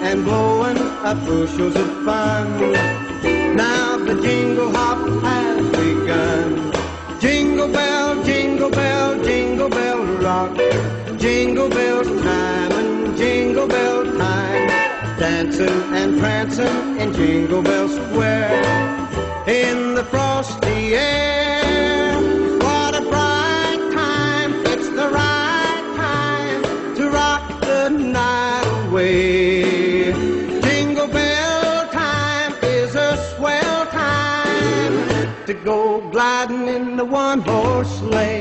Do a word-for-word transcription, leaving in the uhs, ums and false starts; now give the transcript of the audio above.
and blowing up bushels of fun. Now the jingle hop has begun. Jingle bell, jingle bell, jingle bell rock. Jingle bell time and jingle bell time. Dancing and prancing in Jingle Bell Square. In the frosty air, what a bright time. It's the right time to rock the night away. Jingle bell time is a swell time to go gliding in the one-horse sleigh.